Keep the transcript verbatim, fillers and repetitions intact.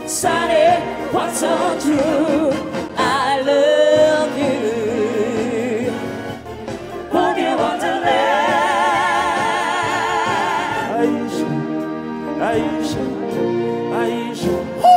sunny, what's so true? I love you. Boogie Wonderland. Aisha, Aisha, Aisha.